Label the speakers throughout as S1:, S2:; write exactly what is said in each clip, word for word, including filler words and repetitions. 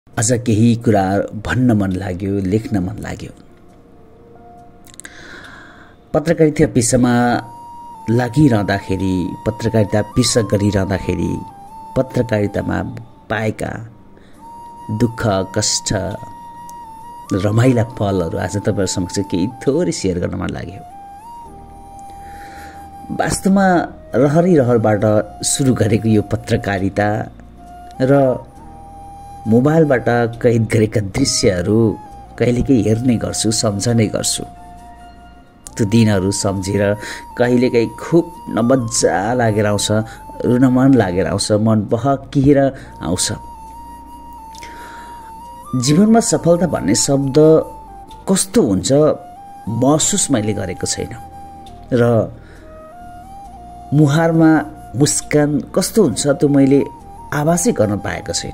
S1: अझ केही कुरा भन्न मन लाग्यो, लेख्न मन लाग्यो। पत्रकारिता पेसामा लागिरहँदाखेरि, पत्रकारिता पेसा गरिरहँदाखेरि पत्रकारितामा पाएका दुःख, कष्ट, रमाइला पलहरू आज तपाईहरु समक्ष केही थोरै सेयर गर्न मन लाग्यो। वास्तवमा रहरी रहरबाट सुरु गरेको यो पत्रकारिता र मोबाइलबाट कैद गरेका दृश्यहरू कहिलेकाहीँ हेर्ने गर्छु, सम्झने गर्छु। त्यो दिनहरू सम्झेर कहिलेकाहीँ खुब नमज्जा लागेर आउँछ, रुन मन लागेर आउँछ, मन बहकिएर आउँछ। जीवनमा सफलता भन्ने शब्द कस्तो हुन्छ महसुस मैले गरेको छैन र मुहारमा मुस्कान कस्तो हुन्छ त्यो मैले आभासै गर्न पाएको छैन।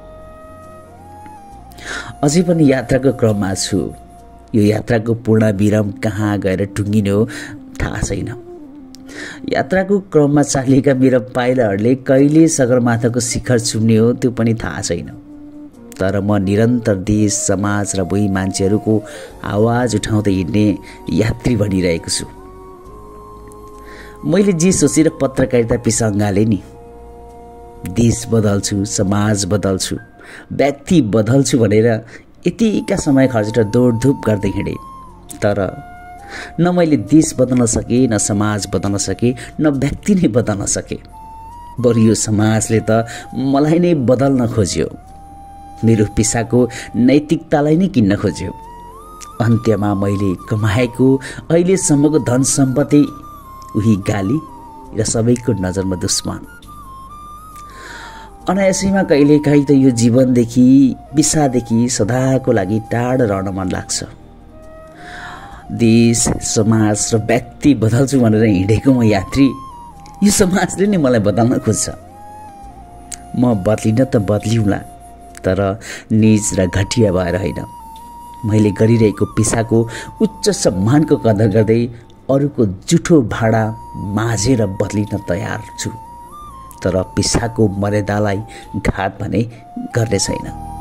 S1: अझै पनि यात्राको क्रममा छु। यो यात्राको पूर्ण विराम कहाँ गएर टुङ्गिने हो थाहा छैन। यात्राको क्रममा चालिएका मेरा पाइलाहरूले कहिले सगरमाथाको शिखर छुम्ने हो त्यो पनि थाहा छैन। तर म निरन्तर देश, समाज र बुढी मान्छेहरूको आवाज उठाउँदै हिँड्ने यात्री बनिरहेको छु। मैले जे सोचेर पत्रकारिता पेसा अँगाले नि, देश बदल्छु, समाज बदल्छु, व्यक्ति बदल्छु भनेर यतिका समय खर्चेर दौडधुप गर्दै हिँडे। तर न मैले देश बदल्न सके, न समाज बदल्न सके, न व्यक्ति नै बदल्न सके। बरु यो समाजले त मलाई नै बदल्न खोज्यो, मेरो पेसाको नैतिकतालाई नै किन्न खोज्यो। अन्त्यमा मैले कमाएको अहिलेसम्मको धन सम्पत्ति उही गाली र सबैको नजरमा दुश्मन। अनायासैमा कहिलेकाहीँ त यो जीवनदेखि, पेसादेखि सदाको लागि टाढा रहन मन लाग्छ। देश, समाज र व्यक्ति बदल्छु भनेर हिँडेको म यात्री, यो समाजले नै मलाई बदल्न खोज्छ। म बदलिन त बदलिउँला, तर निज र घटिया भएर होइन। मैले गरिरहेको पेसाको उच्च सम्मानको कदर गर्दै अरूको जुठो भाडा माझेर बदलिन तयार छु। तर पेसाको मर्यादालाई घात भने गर्ने छैन।